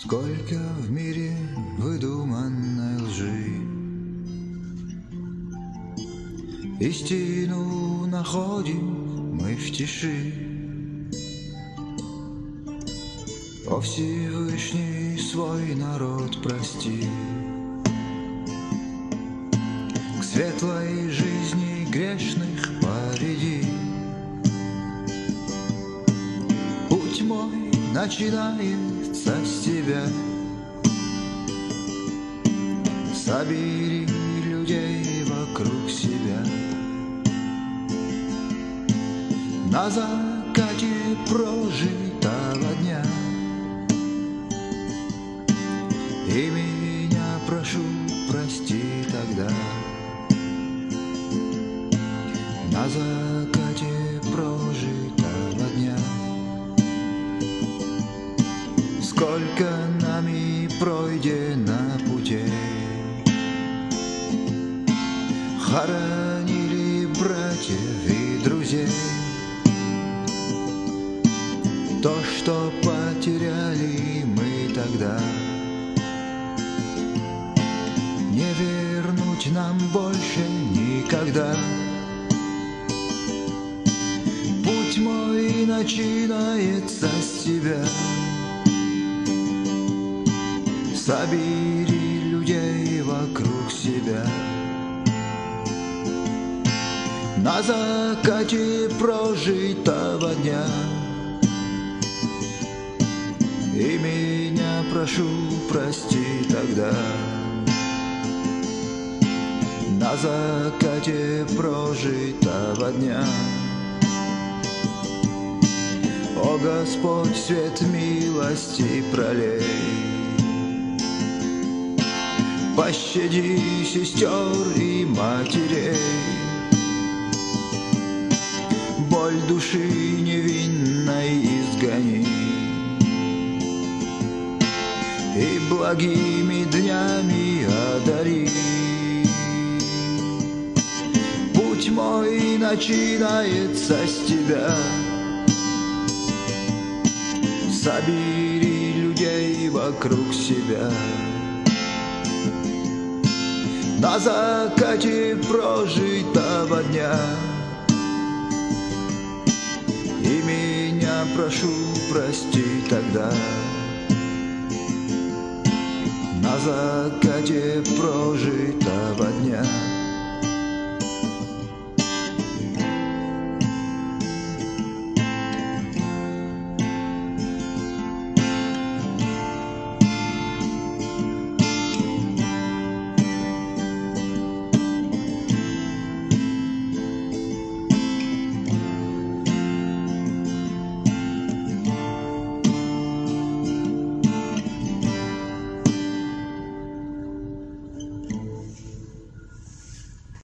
Сколько в мире выдуманной лжи, истину находим мы в тиши. О Всевышний, свой народ прости, к светлой жизни грешных поведи. Путь мой начинается с тебя. Собери людей вокруг себя. На закате прожитого дня и меня прошу, прости тогда. На закате прожитого дня сколько нами пройдено путей, хоронили братьев и друзей. То, что потеряли мы тогда, не вернуть нам больше никогда. Путь мой начинается с тебя. Собери людей вокруг себя. На закате прожитого дня и меня прошу, прости тогда. На закате прожитого дня, о Господь, свет милости пролей. Пощади сестер и матерей, боль души невинной изгони и благими днями одари. Путь мой начинается с тебя. Собери людей вокруг себя. На закате прожитого дня и меня прошу, прости тогда. На закате прожитого дня